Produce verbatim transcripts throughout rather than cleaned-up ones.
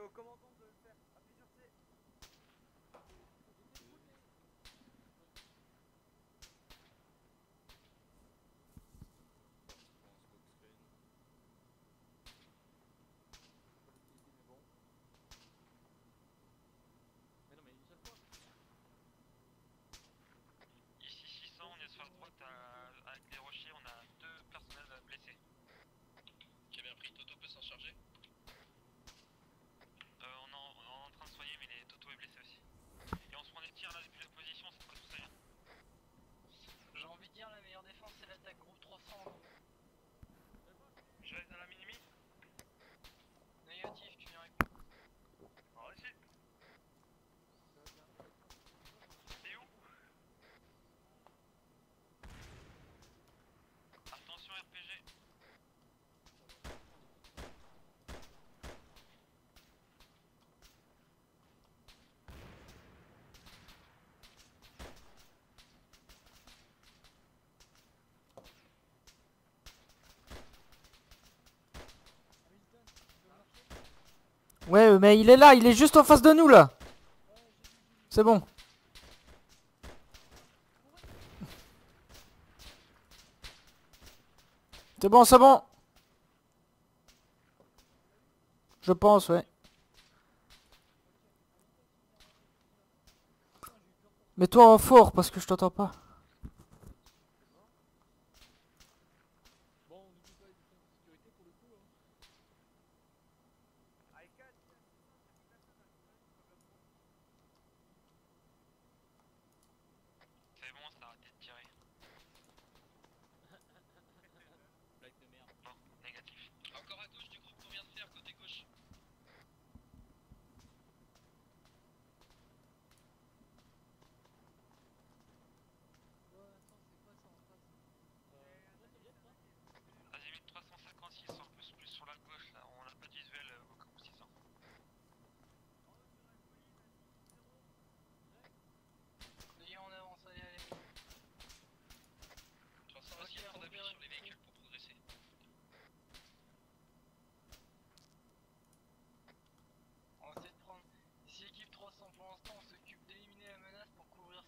commandant de le faire. Appuie sur C. Ici six cents, on est sur la droite à, avec les rochers, on a deux personnels blessés. Qui a bien pris, Toto peut s'en charger. Euh, on, est en, on est en train de soigner, mais les Toto est blessé aussi. Et on se prend des tirs là depuis la position, c'est pas tout ça. Hein. J'ai envie de dire la meilleure défense c'est l'attaque groupe trois cents. Je reste dans la minimi. Négatif, tu viens avec moi. Reçu. T'es où? Attention R P G. Ouais, mais il est là, il est juste en face de nous là. C'est bon. C'est bon, c'est bon. Je pense, ouais. Mets-toi en fort parce que je t'entends pas. C'est bon, ça a arrêté de tirer. Non, négatif. Encore à gauche du groupe qu'on vient de faire, côté gauche. Azimut trois cent cinquante-six, en plus, plus sur la gauche là, on n'a pas de visuel au camp six cents. Allez, on avance, allez, allez. trois cents aussi, prendre appui sur les véhicules pour progresser. On va essayer de prendre. Ici, équipe trois cents pour l'instant, on s'occupe d'éliminer la menace pour couvrir.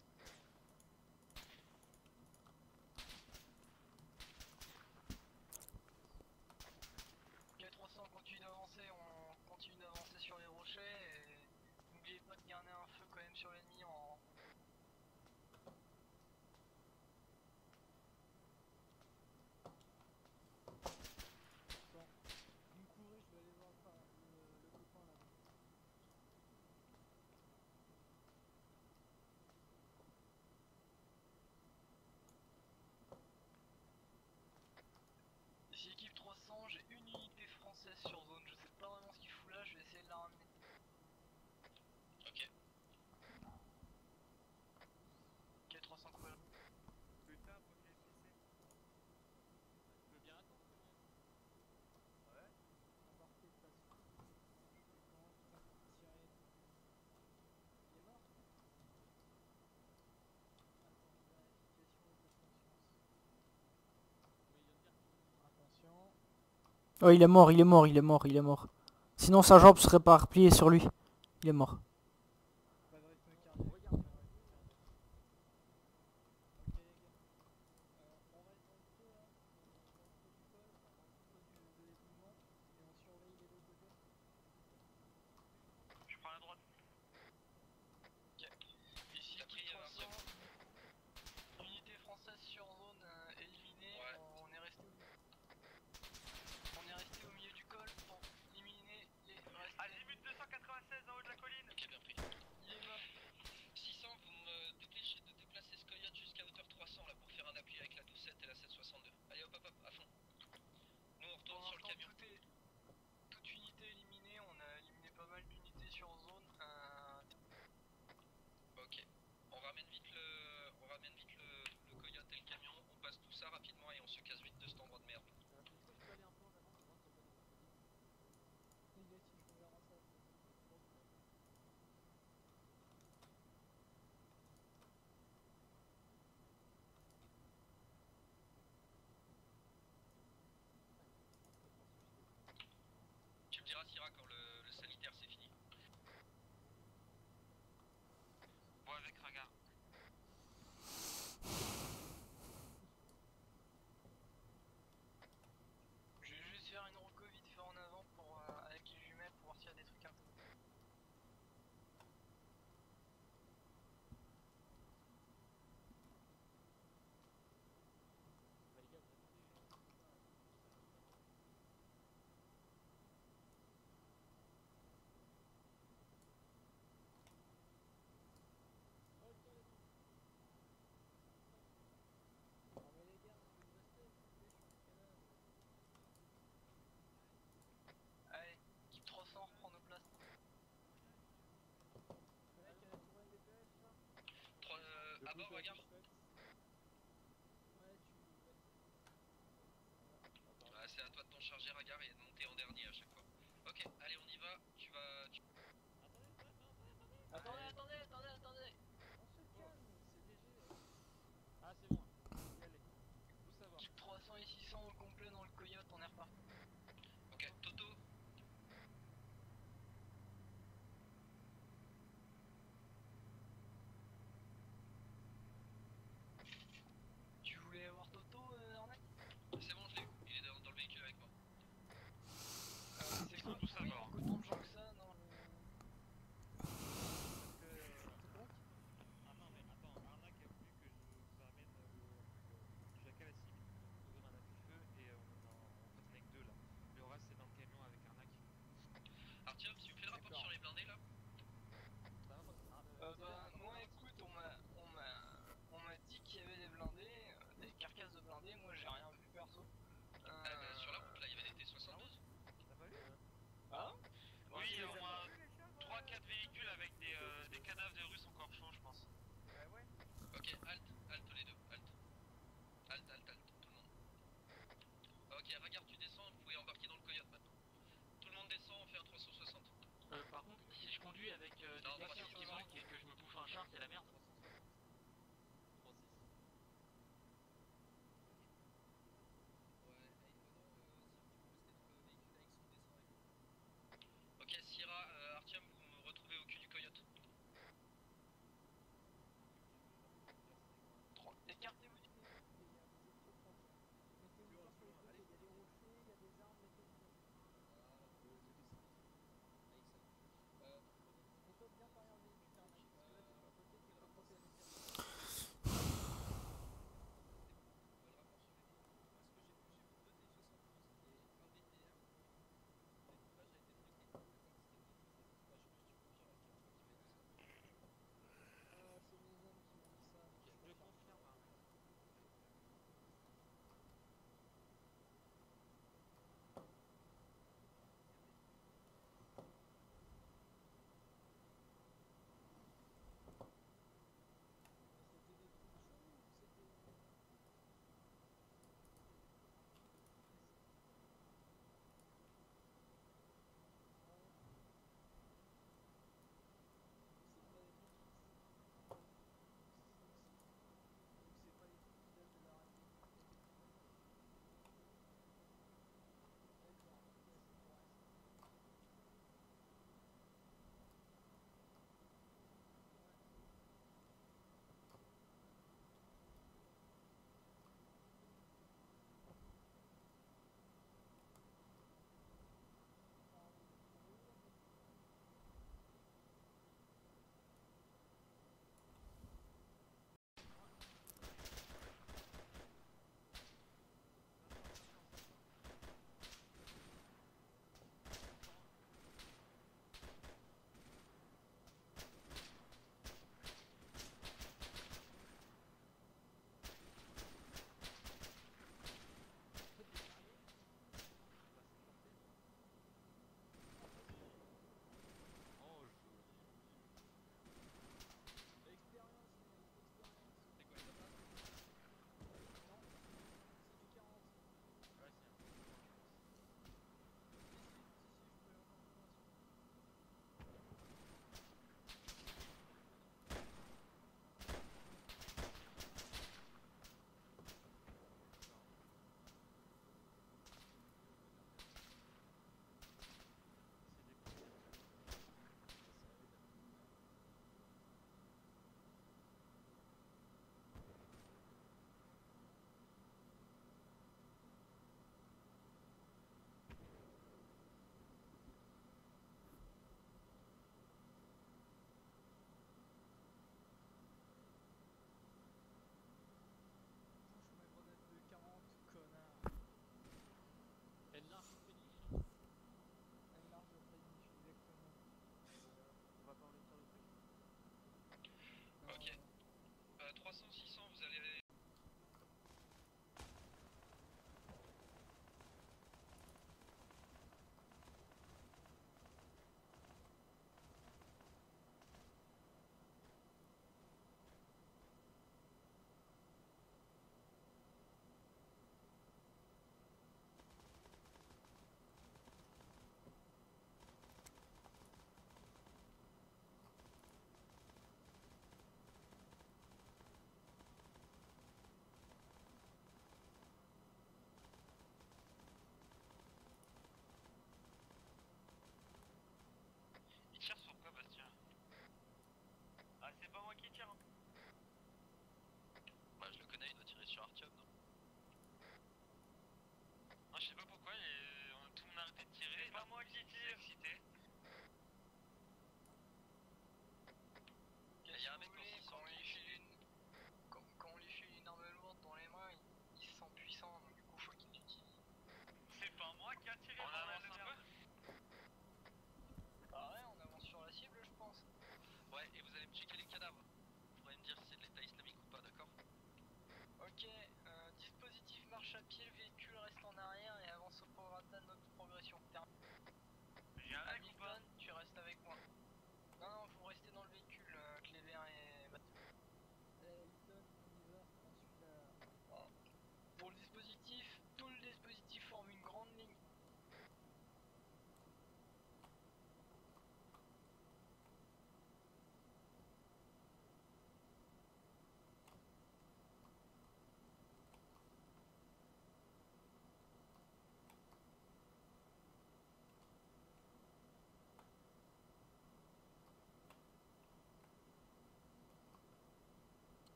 Ok, trois cents continue d'avancer, on continue d'avancer sur les rochers et n'oubliez pas de garder un feu quand même sur l'ennemi en. Ici équipe trois cents, j'ai une unité française sur zone, je sais pas vraiment ce qu'il fout là, je vais essayer de la ramener. Ok. Ok, trois cents couvert. Putain, faut qu'il ait blessé. Tu veux bien attendre? Ouais. Embarqué de façon. Il est mort? Attention. Oh, il est mort, il est mort, il est mort, il est mort. Sinon sa jambe serait pas repliée sur lui. Il est mort. Pas de rythme cardiaque. Regarde. Ok les gars. Euh, on reste dans le creux là. Dans le creux du col. Enfin dans le creux du, de l'évinement. Et on surveille les deux côtés. Je prends la droite. Ok. Ici équipe trois cents. Unité française sur zone euh, éliminée. Ouais. On est resté au milieu. On est resté au milieu du col pour éliminer les restes. Azimut deux cent quatre-vingt-seize en haut de la colline. Ok, À bord, regarde. Ouais, tu... Ouais, c'est à toi de t'en charger, Ragar, et de monter en dernier à chaque fois. Ok, allez, on y va. Tu vas. Tu... Attendez, attendez, attendez, attendez. on se calme, c'est léger. Ah, c'est bon, y aller. Faut savoir. Type trois cents et six cents au complet dans le Coyote, on est reparti. Ok, Toto. Tu voulais avoir Toto, euh, Arnaque? C'est bon, je l'ai eu. Il est dans, dans le véhicule avec moi. Euh, c'est quoi tout ça, bord? Autant de gens que ça, non? Parce que... Donc ah non, mais attends, Arnaque a voulu que je vous amène le truc Jacques à la cible. Donc on en a plus feu et on en, en fait on est que deux là. Le reste c'est dans le camion avec Arnaque. Artyom, tu me fais le rapport sur les blindés là? Euh, bah, moi écoute, on m'a on m'a on m'a dit qu'il y avait des blindés, euh, des carcasses de blindés, moi j'ai rien vu perso. Euh... Ah bah, sur la route là, il y avait des T soixante-douze. T'as pas vu? Ah? Oui, il y a au moins trois quatre véhicules avec des, euh, des cadavres de Russes encore chauds, je pense. Bah ouais. Ok, halte, halte les deux, halte. Halte, halte, halte, tout le monde. Ok, regarde, tu descends, vous pouvez embarquer dans le Coyote maintenant. Tout le monde descend, on fait un trois cent soixante. Euh, par contre, si je conduis avec euh, des taxis qui manquent et que je me bouffe un char, c'est la merde. Ok, Syrah, euh, Artyom, vous me retrouvez au cul du Coyote. Écartez-vous du... Mettez-vous pas sur les côtés, il y a des rochers, il y a des arbres, mettez-vous. Mets-toi bien derrière le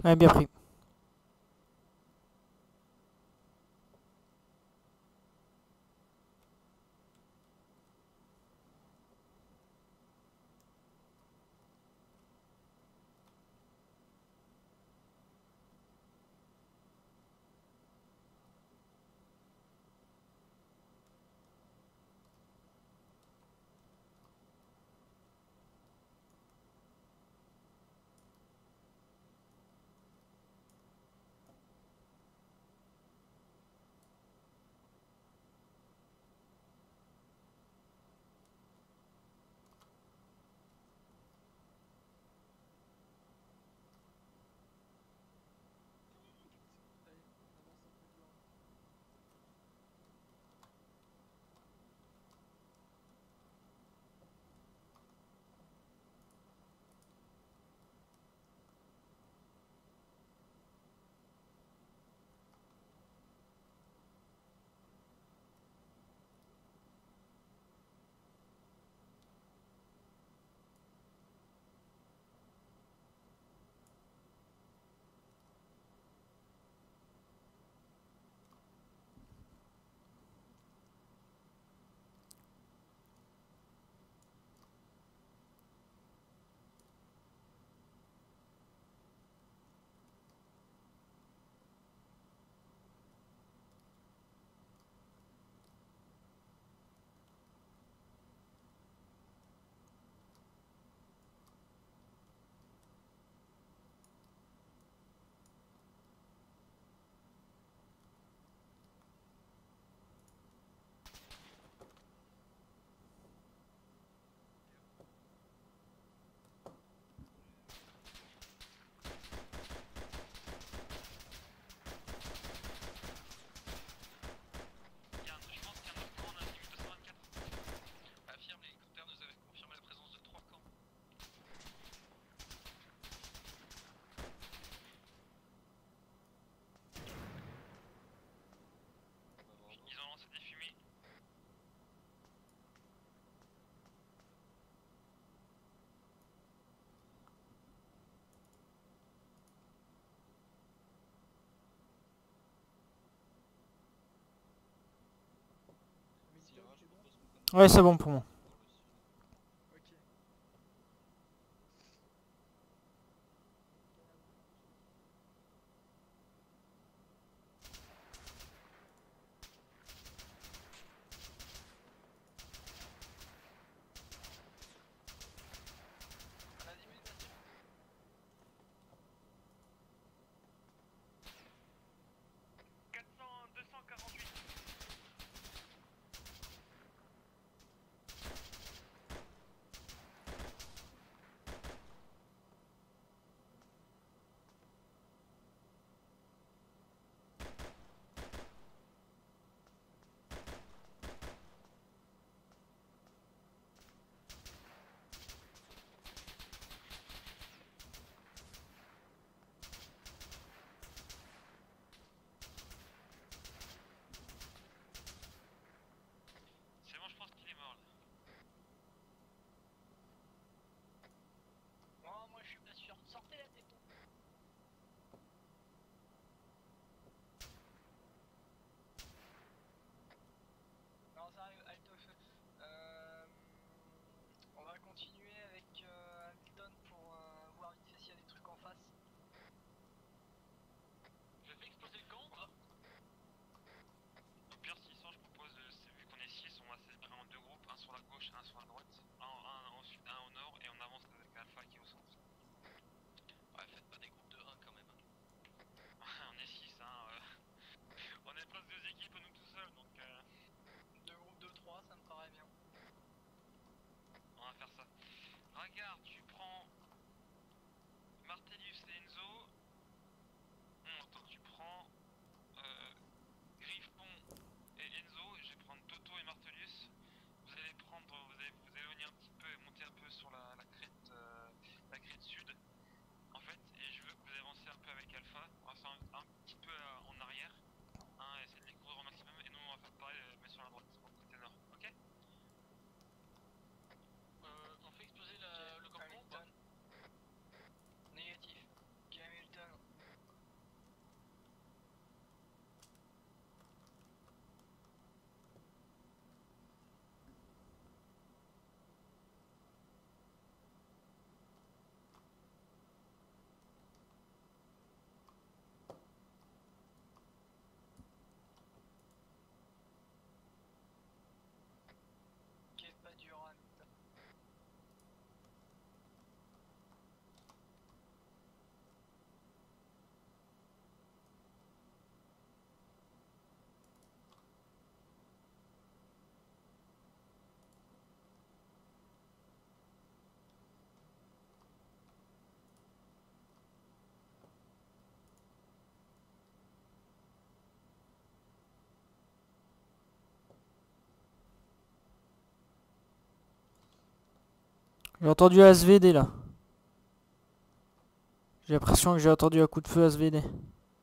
Ouais, bien pris. Il y a un- je pense qu'il y a un autre camp, on a un deux cent vingt-quatre. Affirme, l'hélicoptère nous avait confirmé la présence de trois camps. Ils ont lancé des fumées. Ouais, c'est bon pour moi. On a dix minutes là-dessus. quatre cents, deux cent quarante-huit. C'est bon, je pense qu'il est mort là. Oh, moi je suis pas sûr. Sortez la tête. Non, ça arrive, halte au feu. Euh, on va continuer avec euh, Hamilton pour euh, voir vite fait s'il y a des trucs en face. Je fais exploser le camp, moi. Au pire, s'ils sont, je propose, euh, c'est- vu qu'on est six, on va se séparer en deux groupes, un sur la gauche, un sur la droite, un, un au sud, un au nord, et on avance avec Alpha qui est au centre. Ouais, faites pas des groupes de un quand même. Hein. On est six, hein. euh, On est presque deux équipes, nous tout seuls, donc. Euh... Deux groupes de trois, ça me paraît bien. On va faire ça. Regarde, tu prends Martellus et Enzo. Non, attends, tu prends euh, Griffon et Enzo. Et je vais prendre Toto et Martellus. Vous allez prendre, vous allez vous éloigner un petit peu et monter un peu sur la, la crête, euh, la crête sud. En fait, et je veux J'ai entendu un S V D là. J'ai l'impression que j'ai entendu un coup de feu S V D.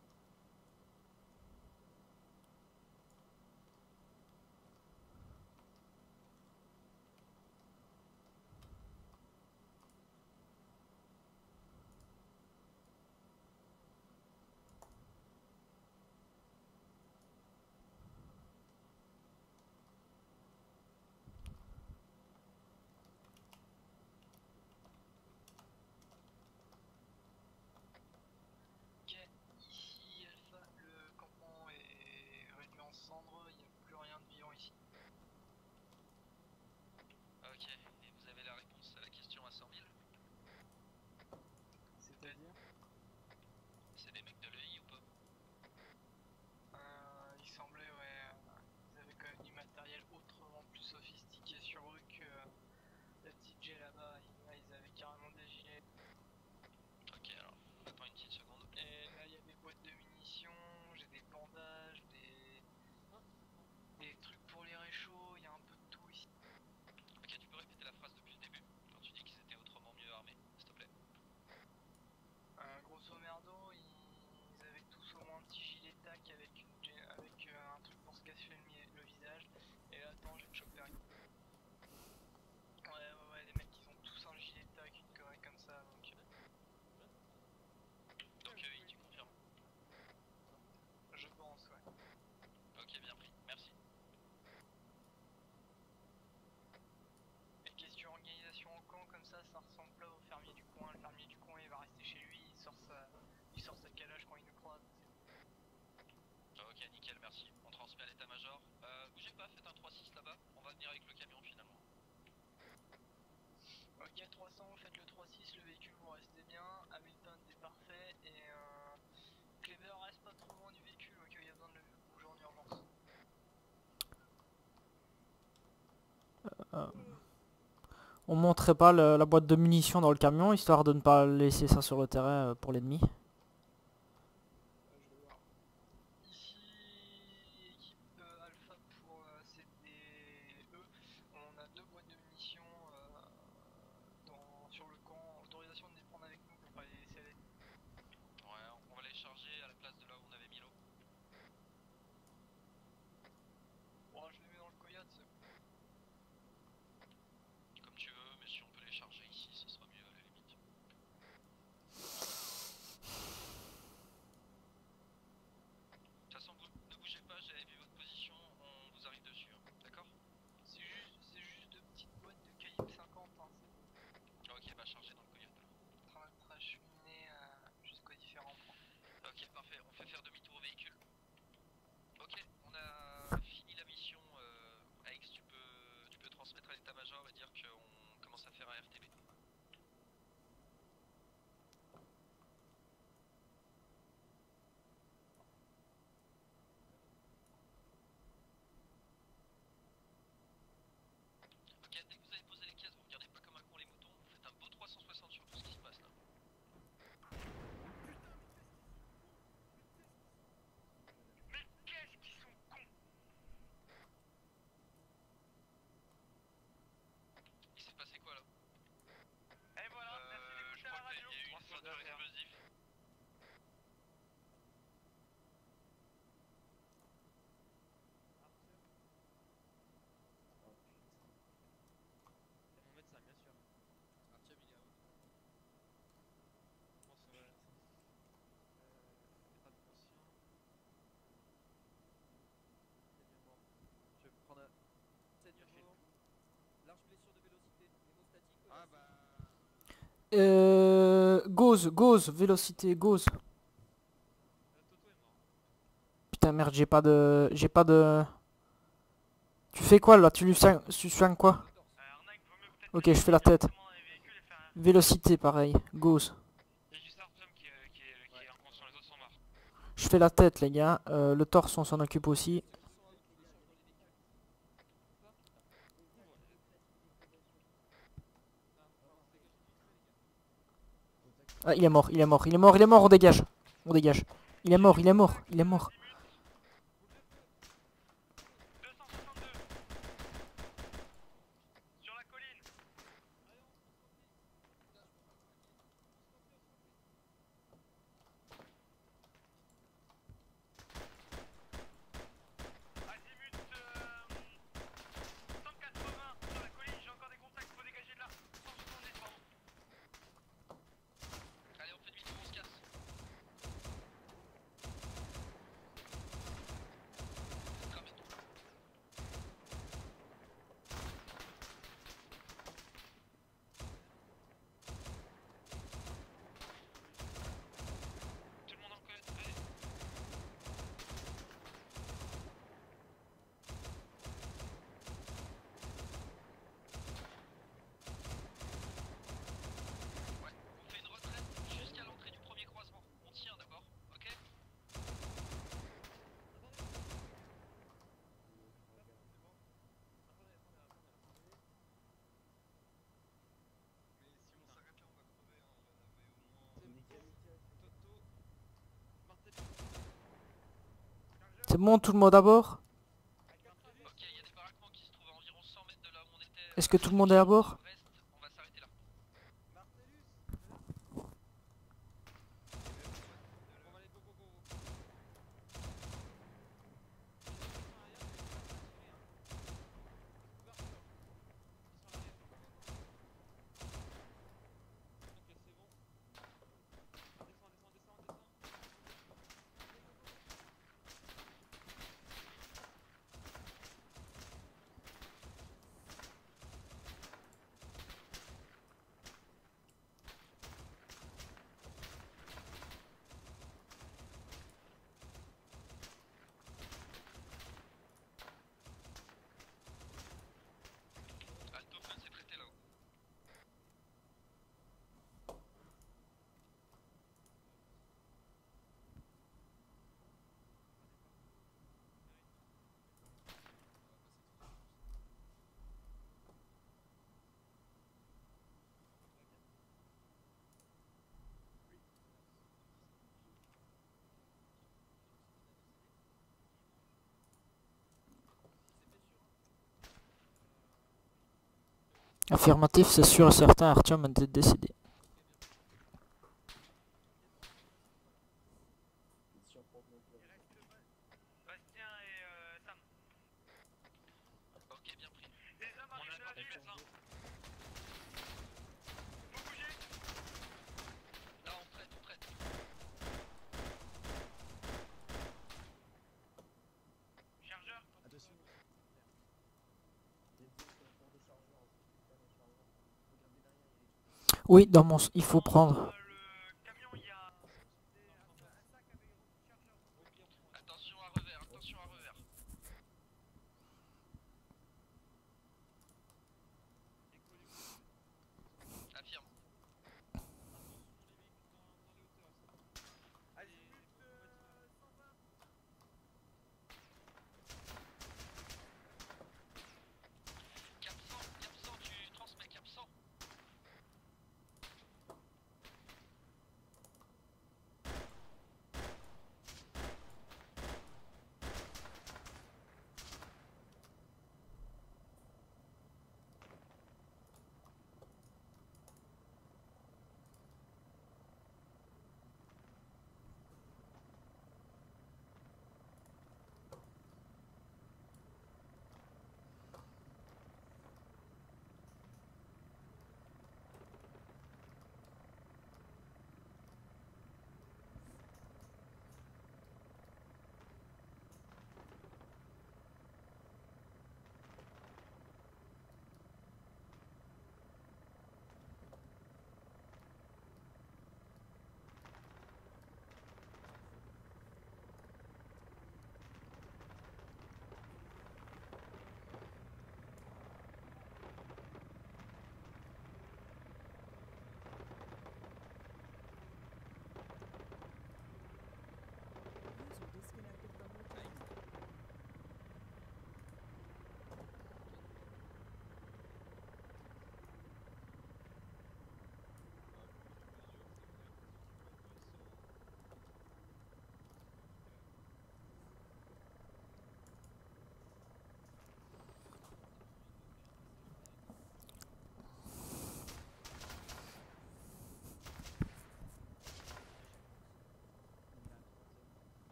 Ok, ici Alpha, le campement est réduit en cendres, il n'y a plus rien de vivant ici. Ok, et vous avez la réponse à la question à cent mille? C'est-à-dire? C'est des mecs de l'E I ou pas? Euh, il semblait, ouais, euh, ils avaient quand même du matériel autrement plus sophistiqué sur eux que euh, la petite G là-bas, ils, là, ils avaient carrément des gilets. Ok, alors, attends une petite seconde. Et là, il y a des boîtes de munitions, j'ai des bandages, des... des trucs pour les réchauds, il y a un peu de tout ici. Ok, tu peux répéter la phrase depuis le début, quand tu dis qu'ils étaient autrement mieux armés, s'il te plaît. Euh, grosso merdo, ils avaient tous au moins un petit gilet de tac avec, une, avec euh, un truc pour se cacher le, mi- le visage. Et là, attends, je vais te choper un... Ouais, ouais, ouais, les mecs, ils ont tous un gilet de tac, une connerie comme ça, donc... Donc, euh, oui, tu confirmes? Je pense, ouais. Ok, bien pris, merci. Et question organisation en camp, comme ça, ça ressemble pas au fermier du coin. Le fermier du coin, il va rester chez lui, il sort sa, il sort sa calage quand il nous croise. Ok, nickel, merci. On transmet à l'état-major. Euh, bougez pas, faites un trois six là-bas. On va venir avec le camion finalement. Ok, trois cents, faites le trois six, le véhicule vous restez bien. Hamilton, c'est parfait. Et euh, Clever, reste pas trop loin du véhicule, ok, il y a besoin de le bouger en urgence. Euh, on montrait pas le- la boîte de munitions dans le camion, histoire de ne pas laisser ça sur le terrain euh, pour l'ennemi. Ici, équipe euh, Alpha pour euh, C D E, on a deux boîtes de munitions euh, dans, sur le camp, autorisation de les prendre avec nous pour pas les laisser aller. Ouais, on va les charger à la place de là où on avait mis l'eau. Bon, je les mets dans le coyote. Comme tu veux, mais si on peut les charger ici, ce sera mieux à la limite. De toute façon, vous ne bougez pas, j'avais vu votre position, on vous arrive dessus, hein. D'accord? C'est juste, c'est juste de petites boîtes de calibre cinquante, hein, c'est bon. Ok, bah chargez dans le coyote alors. En train d'être acheminé euh, jusqu'aux différents points. Ok, parfait, on fait faire demi-tour au véhicule. Ok, on a fini la mission. Euh, Aix, tu peux, tu peux transmettre à l'état-major et dire qu'on commence à faire un R T B. Ok, dès que vous avez posé les caisses, vous regardez pas comme un con les moutons, vous faites un beau trois cent soixante sur tout ce qui se passe là. Mais qu'est-ce qu'ils sont cons! Il s'est passé quoi là? Et voilà, euh, merci d'écouter la radio. Il y a eu une ceinture explosive. C'est mon médecin, bien sûr. Artyom, il est à votre. Bon, ça va. Euh, état de conscient. Saignement. Je vais prendre un. Saignement. Large blessure de vélocité. Hémostatique. Ah bah. Euh, Gauze, Gauze, vélocité, Gauze. Euh, Toto est mort. Putain merde, j'ai pas de... J'ai pas de... Tu fais quoi là? Tu lui soignes, tu soignes quoi? Ok, je fais la tête. Vélocité pareil, Gauze. Il y a juste Artyom qui, est- qui, est- qui est inconscient, les autres sont morts. Je fais la tête les gars, euh, le torse on s'en occupe aussi. Ah il est mort, il est mort, il est mort, il est mort, on dégage. On dégage. Il est mort, il est mort, il est mort. deux cent soixante-deux sur la colline. C'est bon, tout le monde à bord? Ok, il y a des baraquements qui se trouvent à environ cent mètres de là où on était. Est-ce que tout le monde est à bord? Reste, on va s'arrêter là. On va aller go go go go. Ok, c'est bon. Descends, descends, descends, descends. Altofen s'est prêté là-haut. Affirmatif, c'est sûr et certain, Artyom est décédé. Bastien et euh, Sam. Ok, bien pris. Les hommes arrivent de la ville. Faut bouger. Là, on traite, on traite. Chargeur. Oui, dans mon... il faut prendre. Le camion, il y a... Attention à revers, attention à revers. Affirme. Cap cent, Cap cent, tu transmets Cap cent.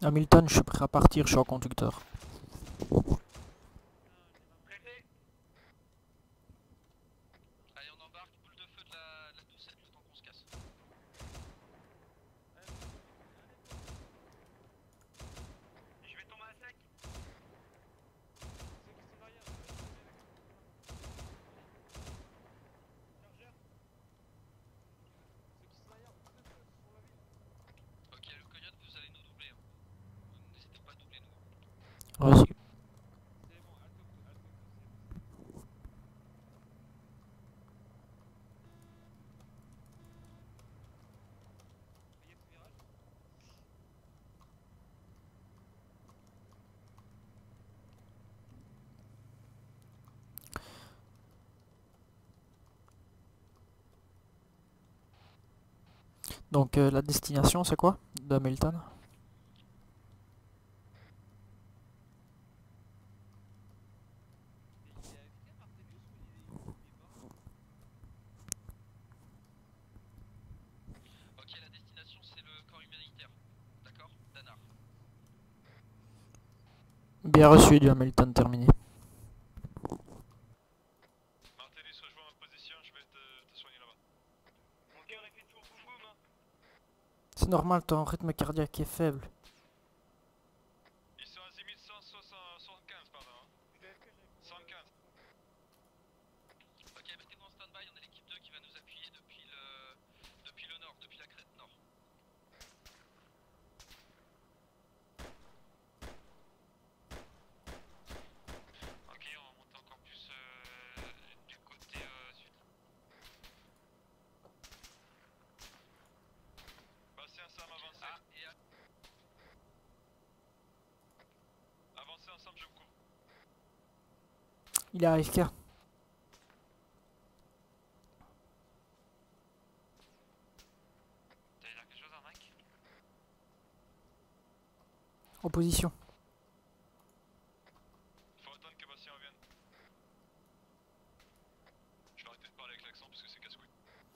Hamilton, je suis prêt à partir, je suis en conducteur. Prêté. Allez, on embarque, boule de feu de la, de la doucette, le temps qu'on se casse. Je vais tomber à sec. Ok, le coyote, vous allez nous doubler. Hein. N'hésitez pas à doubler nous. Reçu. Donc euh, la destination c'est quoi d'Hamilton? Ok, la destination c'est le corps humanitaire. D'accord, Danar. Bien reçu du Hamilton terminé. Martelly, rejoins ma position, je vais te, te soigner là-bas. Mon cœur est fait toujours boum boum. C'est normal, ton rythme cardiaque est faible. Ils sont à six mille cent soixante-quinze, pardon. Hein. cent quinze. Ok, mettez-vous en stand-by, on a l'équipe deux qui va nous appuyer depuis le, depuis le nord, depuis la crête nord. Ok, on va monter encore plus euh, du côté euh, sud. Bastien, Sam, avancez. Ah, et à... Avancez ensemble, je vous couvre. Il est à A F K. T'allais dire quelque chose, Arnac? En position. Faut attendre que Bastien revienne. Je vais arrêter de parler avec l'accent parce que c'est casse-couille.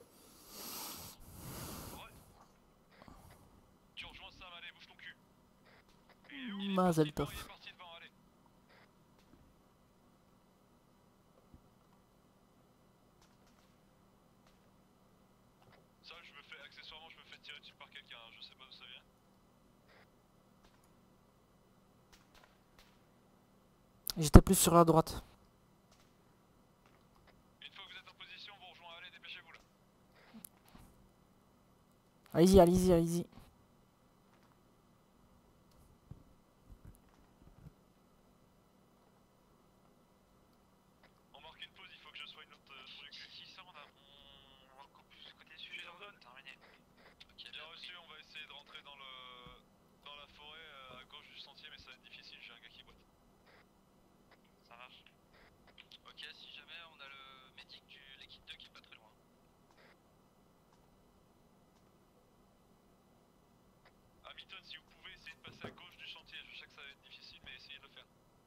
Ouais. Tu rejoins Sam, allez, bouge ton cul. Il est où? Il est Mazel parti devant, tov. il est parti devant, allez. Ça, je me fais, accessoirement, je me fais tirer dessus par quelqu'un, hein, je sais pas d'où ça vient. J'étais plus sur la droite. Une fois que vous êtes en position, vous rejoignez, allez, dépêchez-vous là. Allez-y, allez-y, allez-y. On marque une pause, il faut que je soigne l'autre euh, trou du cul. six cents, on, a, on va encore plus côté sud. Je leur donne. Terminé. Ok, Bien reçu, on va essayer de rentrer dans le dans la forêt euh, à gauche du sentier, mais ça va être difficile, j'ai un gars qui boite. ça marche. Ok, si jamais on a le médic de l'équipe deux qui est pas très loin. Hamilton, si vous pouvez essayer de passer à gauche du chantier, je sais que ça va être difficile, mais essayez de le faire.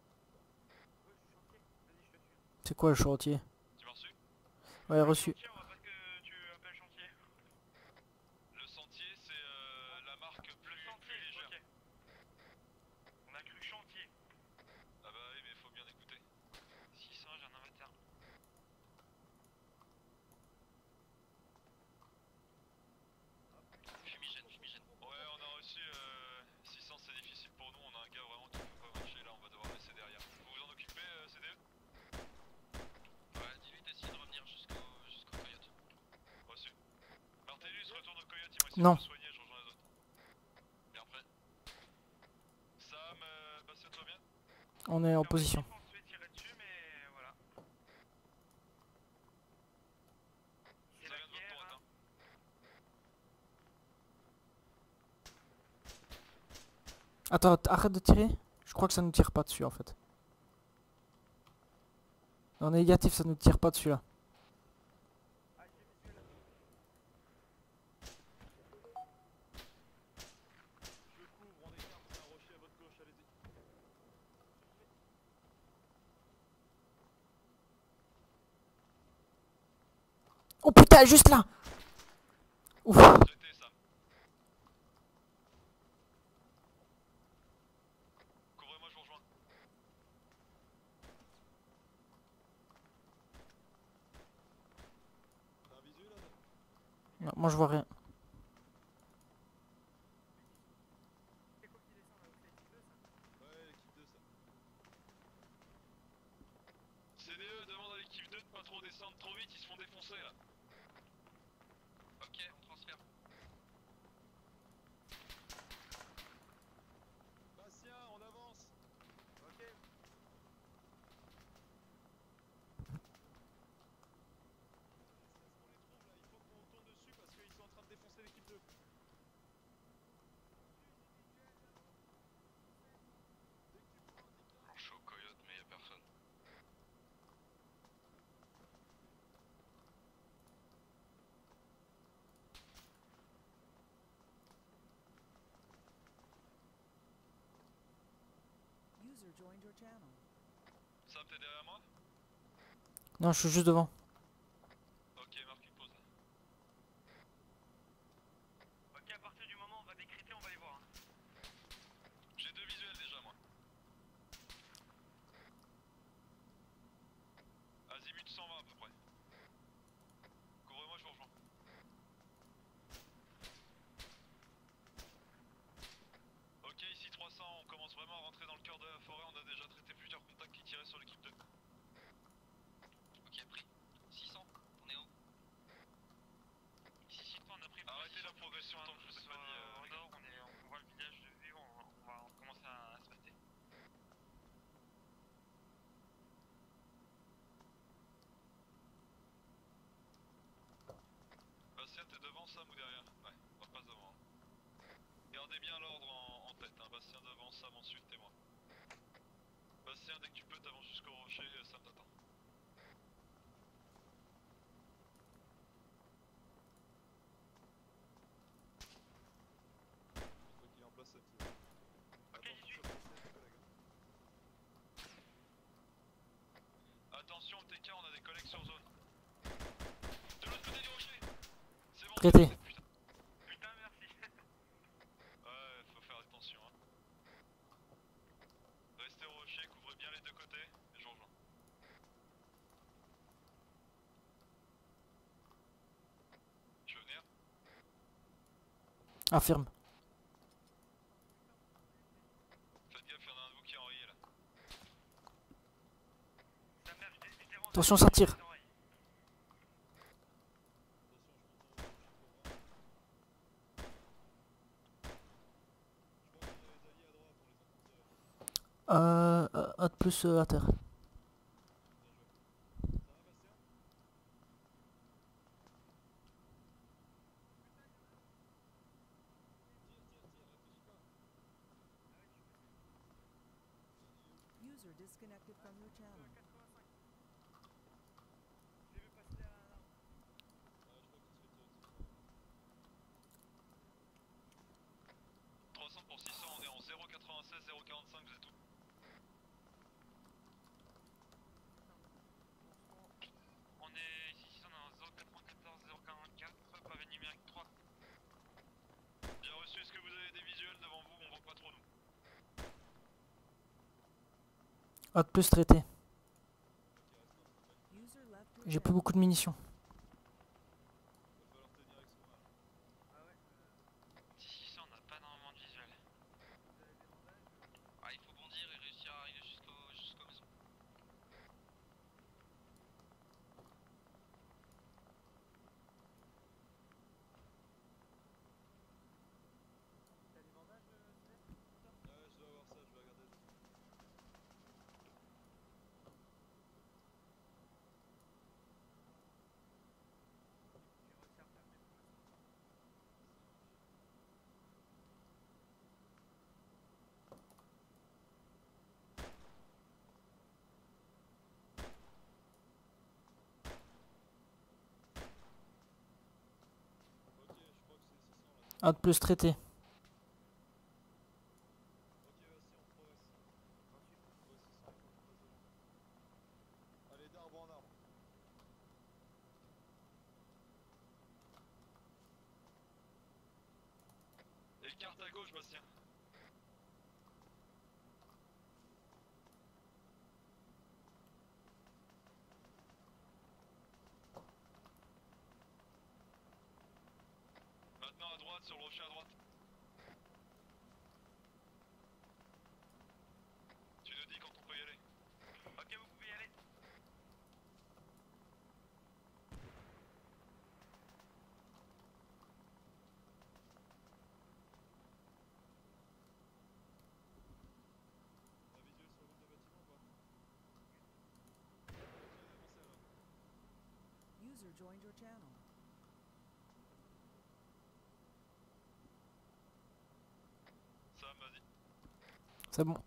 C'est quoi le chantier? Tu m'as reçu? Ouais, reçu. On va pas que tu appelles chantier. Le sentier, c'est euh, la marque plus, Le sentier, plus légère. ok. On a cru chantier. Ah bah oui, mais faut bien écouter. six cents, j'ai un inventaire. Fumigène, fumigène. Ouais, on a reçu euh, six cents, c'est difficile pour nous, on a un gars vraiment qui peut pas marcher, là on va devoir le laisser derrière. Vous vous en occupez, euh, C D E? Ouais, dis-lui d'essayer de revenir jusqu'au jusqu'au coyote. Reçu. Martellus, retourne au coyote, ils vont essayer Non. de te soigner, je rejoins les autres. Bien prêt. Sam, euh, Bastien, toi bien? On est en position. On se fait tirer dessus, mais voilà. C'est Ça la vient de votre guerre, droite, hein. hein. Attends, arrête de tirer. Je crois que ça nous tire pas dessus en fait. Non, négatif, ça nous tire pas dessus là. Je couvre, on écarte, c'est un rocher à votre gauche, allez-y. Oh putain, juste là. Ouf. Traité, Sam. moi je vois rien. Ouais, l'équipe deux, ça. C D E demande à l'équipe deux de pas trop descendre trop vite, ils se font défoncer là. Ok, on transfère. Bastien, on avance. Ok. Est-ce qu'on les trouve là? Il faut qu'on tourne dessus parce qu'ils sont en train de défoncer l'équipe deux. Alors, je suis au coyote, mais y'a personne. User joined your channel. Sam, t'es derrière moi? Non, je suis juste devant. Ok, marque une pause. Ok, à partir du moment où on va décrypter, on va les voir. Hein. J'ai deux visuels déjà moi. Azimut cent vingt à peu près. Couvrez-moi, je vous rejoins. Ok, ici trois cents, on commence vraiment à rentrer dans le cœur de la forêt, on a déjà traité plusieurs contacts qui tiraient sur l'équipe deux. Ok, pris. six cents, on est où? Ici, six cents, on a pris. Arrêtez la progression tant que je vous ai pas dit. Euh, Au nord, on, est, on voit le village de vue, on, va- on va commencer à, à se battre. Bastien, t'es devant Sam ou derrière? Ouais, on passe devant. Hein. Gardez bien l'ordre en, en tête, hein. Bastien devant, Sam ensuite et moi. Bastien, dès que tu peux, t'avances jusqu'au rocher, Sam t'attend. Une fois qu'il est en place, Sam tire. Ok, j'y suis. Attention, T K, on a des collègues sur zone. De l'autre côté du rocher. C'est bon. Traité. Putain. Putain, merci. Ouais, faut faire attention. Hein. Restez au rocher, couvrez bien les deux côtés, et je rejoins. Tu veux venir? Affirme. Faites gaffe, y'en a un de vous qui est enrayé là. Ça merde, je t'ai- je t'ai rendu- Attention, ça tire. Euh, euh, un de plus euh, à terre. User disconnected from your channel. trois cents pour six cents, on est en zéro quatre-vingt-seize, zéro quarante-cinq, vous êtes où? On est ici, on est en zéro quatre-vingt-quatorze, zéro quarante-quatre, pavé numérique trois. Bien reçu, est-ce que vous avez des visuels devant vous? On voit pas trop nous. Un de plus traité. User left your J'ai plus channel. beaucoup de munitions. Va falloir tenir avec ce mal. Ici, on n'a pas énormément de visuel. Ah, il faut bondir et réussir à arriver jusqu'au jusqu'aux maisons. Ouais, je dois avoir ça, je vais regarder. Ok, je crois que c'est six cents là. Un de plus traité. Ok, vas-y, on progresse. Ouais, six cents, il faut qu'on passe devant. Allez, d'arbre en arbre. Écarte à gauche, Bastien. droite, sur le rocher à droite. Tu nous dis quand on peut y aller. Ok, vous pouvez y aller. User joined your channel. Sam, vas-y. C'est bon.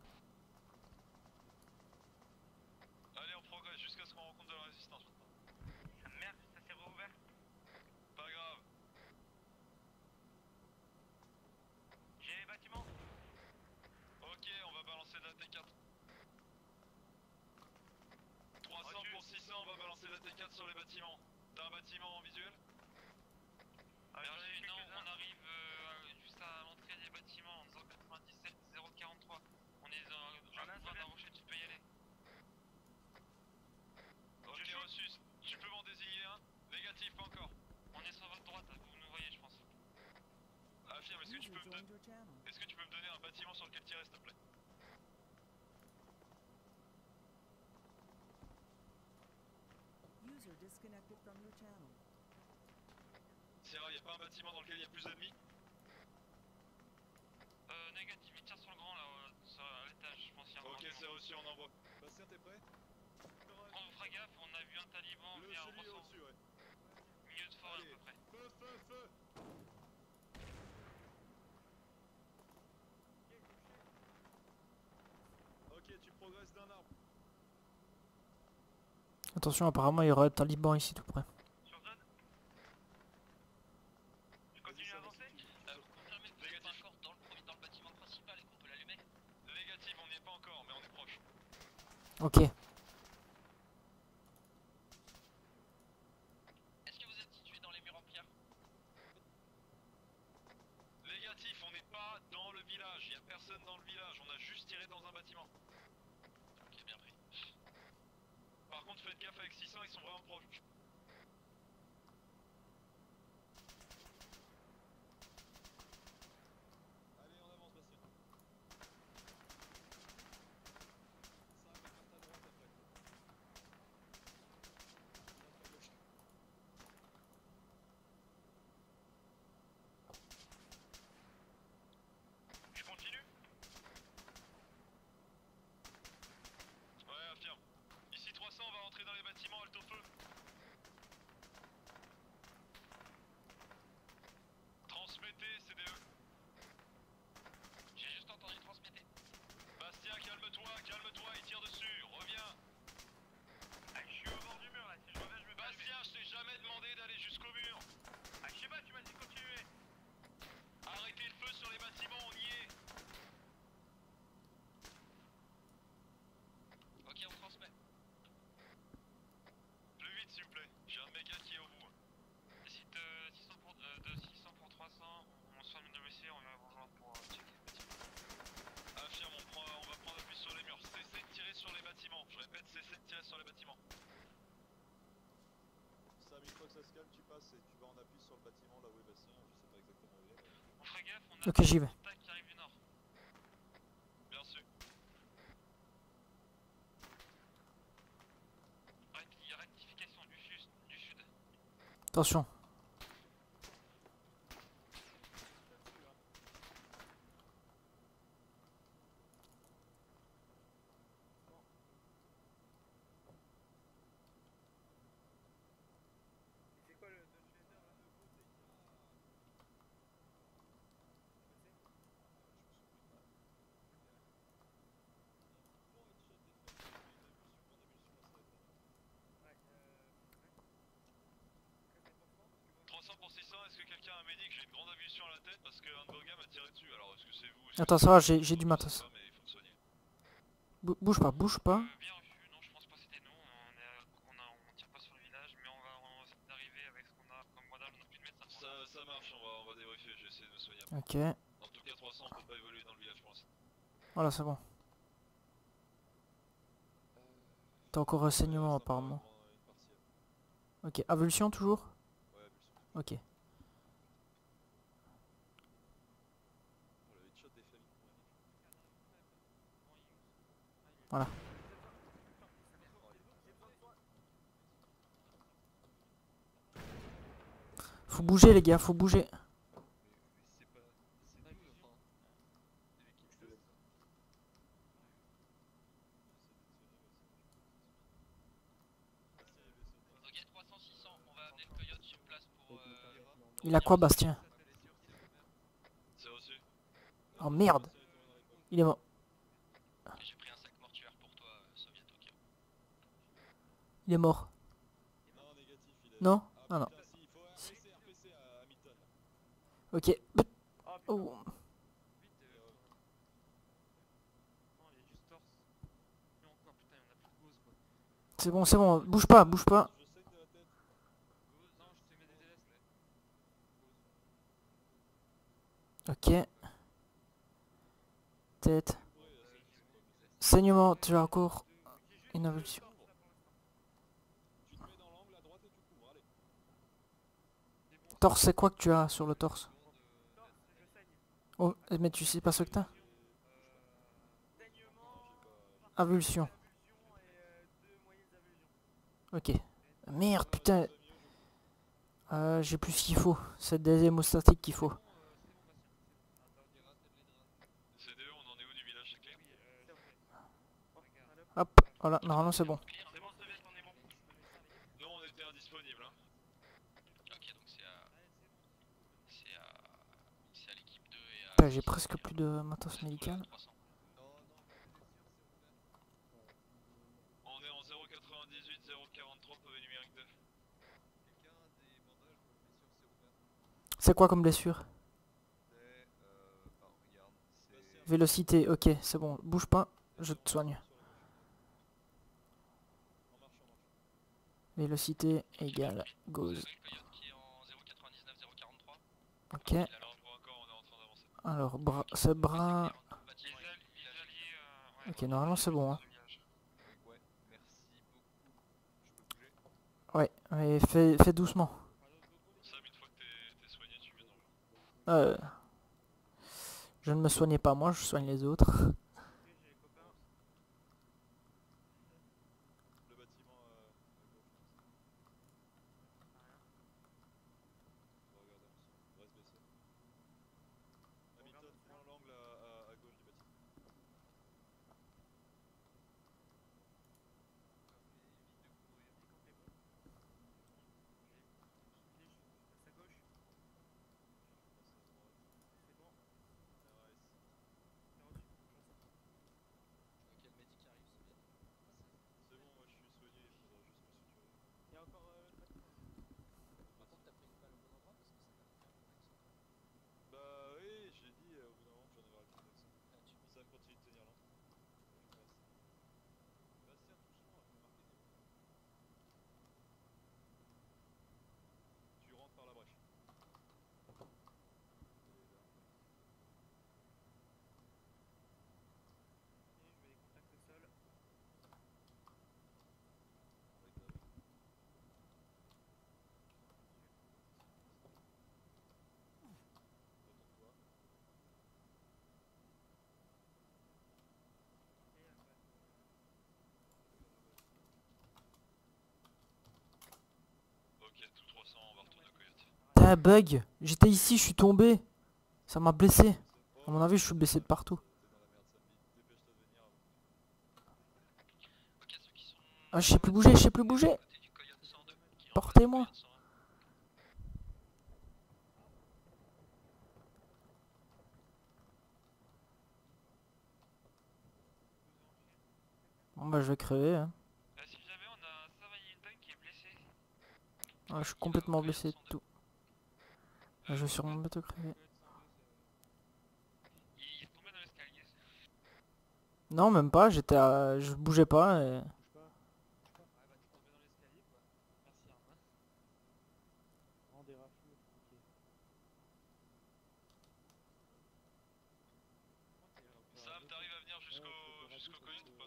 Allez, on progresse jusqu'à ce qu'on rencontre de la résistance. Ah merde, ça s'est rouvert. Pas grave. J'ai les bâtiments. Ok, on va balancer de la T quatre. trois cents Reçu. pour six cents, on va balancer la T quatre sur les bâtiments. T'as un bâtiment en visuel? Ah, j'en ai Merci, vu non, quelques-uns. on arrive euh, juste à l'entrée des bâtiments en zéro quatre-vingt-dix-sept zéro quarante-trois. On est dans J'en ai un, le c'est point bien. d'un rocher, tu peux y aller. Ok, Je shoot. reçu. Tu peux m'en désigner un? Négatif, pas encore. On est sur votre droite, vous nous voyez, je pense. Affirme, est-ce que tu User peux me joined donner... your channel. Est-ce que tu peux me donner un bâtiment sur lequel tirer, s'il te plaît? User disconnected from your channel. Sierra, y'a pas un bâtiment dans lequel il y a plus d'ennemis? Euh, négatif, il tire sur le grand là, euh, sur, à l'étage, je pense qu'il y a un Ok, bâtiment. c'est reçu, on envoie. Bastien, t'es prêt? Quand on fera gaffe, on a vu un taliban Le vers celui Ressort, au-dessus, ouais. milieu de forêt à Allez. peu près. Feu, feu, feu! Ok, tu progresses d'un arbre. Attention, apparemment il y aura un taliban ici tout près. Sur zone. Je continue Vas-y, à Sam, avancer. tu- tu- Euh, vous confirmez que vous êtes pas encore dans le, premier- dans le bâtiment principal et qu'on peut l'allumer? Négatif, on n'y est pas encore, mais on est proche. Ok. Est-ce que vous êtes situé dans les murs en pierre? Négatif, on n'est pas dans le village. Y'a personne dans le village, on a juste tiré dans un bâtiment. Ok, bien pris. Par contre, faites gaffe avec six cents, ils sont vraiment proches. Allez, on avance, Bastien. Sam, passe à droite après. Sam, à gauche. Je continue. Ouais, affirme. Ici trois cents, on va rentrer dans les bâtiments, halte au feu. Transmettez, C D E. J'ai juste entendu transmettre. Bastien, calme-toi, calme-toi, il tire dessus, reviens. Ah, je suis au bord du mur là, si je reviens, je me bats. Bastien, je t'ai jamais demandé d'aller jusqu'au mur. Ah, je sais pas, tu m'as dit de continuer. Arrêtez le feu sur les bâtiments, on y est. Ok, on transmet. Plus vite, s'il vous plaît. J'ai un méga qui est au bout. Ici de six cents pour, euh, de six cents pour trois cents, on soigne le dossier, on va vous rejoindre pour euh, checker le bâtiment. Affirme, on, prend, on va prendre appui sur les murs. Cessez de tirer sur les bâtiments. Je répète, cessez de tirer sur les bâtiments. Sam, une fois que ça se calme, tu passes et tu vas en appui sur le bâtiment là où est Bastien. Je sais pas exactement où il est. mais- On fera gaffe, on a Ok, j'y vais. une attaque qui arrive du nord. Bien sûr. Recti- Rectification du sud, du sud. Attention. Là-dessus, hein. C'est quoi le Dodge Laser là de côté? trois cents pour six cents, est-ce que quelqu'un a un médic? J'ai une grande avulsion à la tête parce qu'un de vos gars m'a tiré dessus. Alors est-ce que c'est vous? Est-ce que Attends, c'est ça va, vous? j'ai j'ai du Je matos. sais pas, mais il faut me soigner. Bou- Bouge pas, bouge pas. Euh, bien reçu, non je pense pas que c'était nous, on, est, à- on, a, on tire pas sur le village, mais on va, on va essayer d'arriver avec ce qu'on a comme modèle, on a plus de médecins. Ça, ça marche, on va, on va débriefer, j'ai essayé de me soigner. Ok. En tout cas trois cents, on peut pas évoluer dans le village pour l'instant. Voilà, c'est bon. T'as encore renseignement apparemment. Ok, avulsion toujours? Ouais, avulsion. Ok. Voilà. Faut bouger les gars, faut bouger. Mais c'est pas. C'est nous, enfin. C'est l'équipe Je te de. laisse. Ok, trois cents six cents, on va amener le coyote sur place pour... Euh, Il a quoi Bastien? C'est reçu. Oh merde. Il est mort. J'ai pris un sac mortuaire pour toi, euh, Soviet, ok. Il est mort. Non, négatif, il est. Non? Ah non. putain, si, il faut R P C, R P C à Hamilton. Ok. Ah putain. Oh. Vite. euh, Non, il y a juste torse. Et encore, putain, il y en a plus de gauze quoi. C'est bon, c'est bon. Bouge pas, bouge pas. Je saigne de la tête. Gauze, non, je te mets des D L S là. Ok. Tête. Ouais, là, c'est- c'est quoi, mais c'est- Saignement, tu as encore une avulsion. Tu te mets dans l'angle à droite et tu couvres, allez. Torse, c'est quoi que tu as sur le torse? Oh, mais tu sais pas ce que t'as? Avulsion. Ok. Merde, putain. Euh, j'ai plus ce qu'il faut. C'est des hémostatiques qu'il faut. C D E, on en est où du village, c'est clair? Hop, voilà, normalement c'est bon. C'est bon, Soviet, on est bon. Non, on était indisponible. Hein. Ok, donc c'est à... C'est à... C'est à l'équipe deux et à... Putain, j'ai presque plus de matos médical. trois cents. On est en zéro quatre-vingt-dix-huit zéro quarante-trois pavé numérique deux. Quelqu'un a des bandages pour blessure, c'est ouvert. C'est quoi comme blessure? C'est. Euh. Bah, regarde, c'est. Vélocité, ok, c'est bon. Bouge pas, je te soigne. En marche, en marche. Vélocité égale Vous gauze. avez le coyote qui est en zéro quatre-vingt-dix-neuf zéro quarante-trois. Ok, Alors, je vois encore, on est en train d'avancer. alors bras, c'est bras. Les al- les alliés... euh, ouais. Ok, normalement c'est bon. Hein. Ouais, merci beaucoup. Je peux bouger. Ouais, mais fais, fais doucement. Sam, une fois que t'es t'es soigné, tu viens dans le. Euh, je ne me soignais pas moi, je soigne les autres. Le bâtiment euh, à gauche. On va regarder ensemble. Reste baissé. Hamilton, prends l'angle à, à, à gauche du bâtiment. C'est bon, moi je suis soigné, il faudra juste me suturer. Bah oui, j'ai dit euh, au bout d'un moment que j'en avais ras le cul avec ça. Sam continue de tenir l'angle. Je reste. Bastien, touche-moi, on peut marquer des points. Tu rentres par la brèche. Et là, avec la- Retourne-toi. Ok, tout trois cents, on va retourner au coyote. T'as un bug. J'étais ici, je suis tombé. Ça m'a blessé. Oh, À mon avis, je suis blessé de partout. t'es dans la merde, Sam. Vite, dépêche-toi de venir avant. Ok, ceux qui sont... Ah, je sais plus bouger, je sais plus bouger. Côté du coyote cent deux, qui renvoie Portez-moi. le coyote cent un. Bon bah je vais crever. Hein. Euh, si jamais on a un Savagnin qui est blessé. Ah, je suis complètement blessé de tout. Ah, je vais sûrement bientôt crever. Il est tombé dans l'escalier. Non, même pas, j'étais à... je bougeais pas et... Ouais, bah tu tombais dans l'escalier quoi. Merci Arma. Sam, t'arrives à venir jusqu'au jusqu'au coyote ou pas?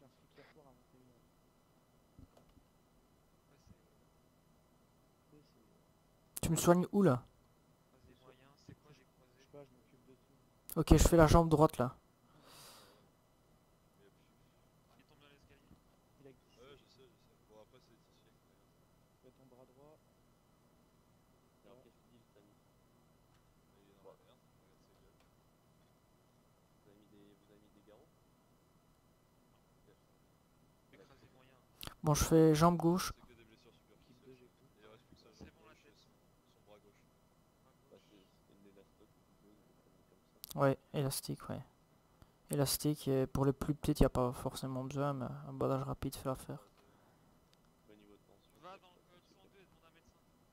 Tu me soignes où là? Croisé moyen, c'est quoi j'ai croisé? Ok, je fais la jambe droite là. après c'est Laetitia qui regarde. Fais ton bras droit. Alors qu'est-ce que tu dis le Stanley? Mais il est dans la merde, regarde ses gueules. Vous avez mis des, vous avez mis des garrots? Écrasé moyen. Bon, je fais jambe gauche. C'est que des blessures superficielles. deux, j'ai tout. Il reste plus que sa C'est jambe bon, la gauche et tête. son, son bras gauche. Bah c'est c'est une élastoc ou quelque chose, des conneries comme ça. Ouais, élastique, ouais. Élastique, et pour les plus petites, il n'y a pas forcément besoin, mais un bandage rapide fait l'affaire. Au niveau de tension. Va ça, dans le ça, code c'est cent deux et demande un médecin.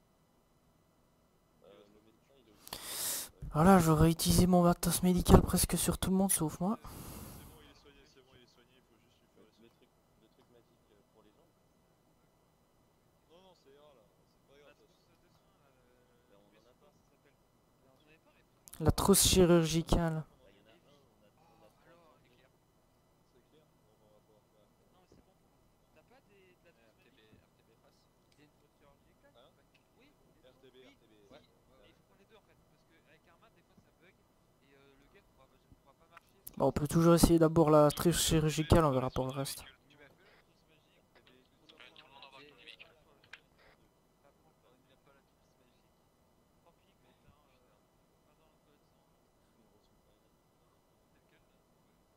Euh, le médecin il est aussi. Voilà, j'aurais utilisé mon matos médical presque sur tout le monde sauf moi. C'est bon, il est soigné, c'est bon, il est soigné, il faut juste lui faire Le, les le truc, le truc magique euh, pour les jambes. Non, non, c'est ira là, c'est pas La grave. trousse de soins, là, le... Là, on le en a support, pas. ça s'appelle. Vous en avez pas, mais faut toujours- La trousse chirurgicale. Bah il y en a un, on a, on a Oh, trois. alors, éclair. C'est clair. Bon, on va pouvoir faire. Non, mais c'est bon. T'as pas des... de la trousse R T B, magique R T B face. Il y a une trousse chirurgicale Hein Oui, R T B, oui, R T B. oui. Ouais. Mais il faut prendre les deux en fait, parce qu'avec Arma, des fois ça bug, et euh, le gars pourra, pourra pas marcher. sans- Bon, on peut toujours essayer d'abord la trousse chirurgicale, on verra pour le reste. Tu m'as fait la trousse magique, R T B, tout tout ça. le monde embarque Et- dans les et- véhicules. Pas prendre pas regarde pas la trousse magique. Tant pis, écoute, hein, euh, pas dans le code cent. C'est lequel là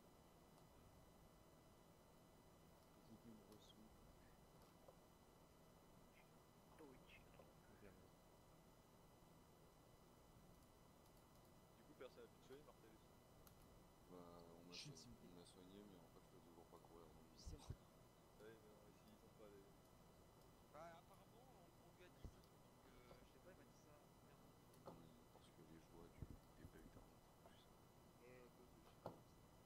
Du coup, personne n'a pu tuer, Martel et tout. Bah, on m'a soigné, on m'a soigné, mais en fait, je peux toujours pas courir dans le bus. Ouais, mais non, ici, ils ont pas les. Bah, apparemment, on, on lui a dit ça, donc euh, je sais pas, il m'a dit ça. Non, mais parce que les joies du début internet en plus. Ouais, un peu, je sais pas.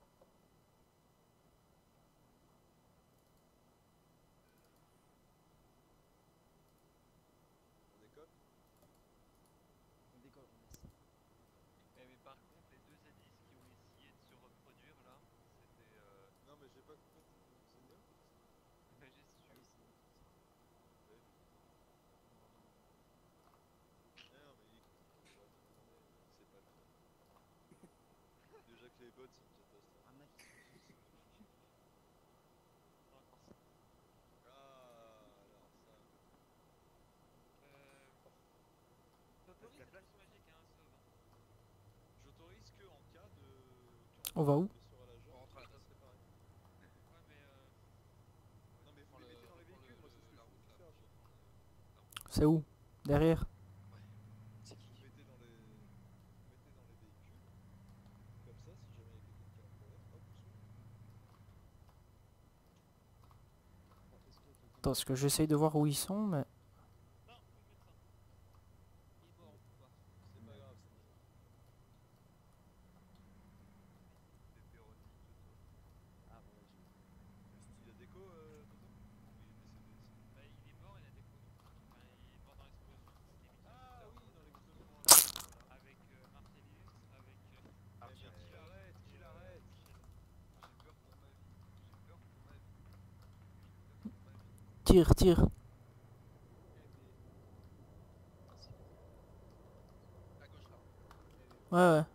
On décolle. On décolle, remercie. Eh, mais par contre, les deux indices qui ont essayé de se reproduire là, c'était euh, Non, mais j'ai pas compris. C'est mieux majestueux. Ah oui, c'est bon. Ouais. Non, mais écoute, on va tourner, c'est pas le fun. Déjà que les bots sont une catastrophe. Un mec qui Pas encore ça. Ah, alors ça. Euh... T'autorises la trousse magique, hein, sauve. J'autorise que en cas de. On va où? Blessure à la jambe, On rentre à la ça serait pareil. Ouais, mais euh... Non, mais vous les mettez dans les véhicules, moi c'est ce que je veux vous faire. je- C'est où? Derrière? C'est qui? Vous mettez dans les. Vous mettez dans les véhicules. Comme ça, si jamais il y a quelqu'un qui a un problème, hop, vous sauvez. Enfin, est-ce que quelqu'un- Attends, parce que j'essaye de voir où ils sont, mais... Non, faut le médecin. Il est mort, on peut pas. C'est pas grave. Pepperoni, Toto. Ah, ouais, j'ai. Il a déco, euh, Toto Oui, il est décédé. Bah, il est mort, il a des coups. Enfin, il est mort dans l'explosion. Limite, Ah là, oui, dans l'explosion. Voilà. avec euh, Marcellus, avec... Euh... Eh bien, qu'il arrête, qu'il arrête. J'ai peur pour ma vie. J'ai peur pour ma vie. J'ai peur pour ma vie. Tire, tire. À gauche là. Ouais, ouais.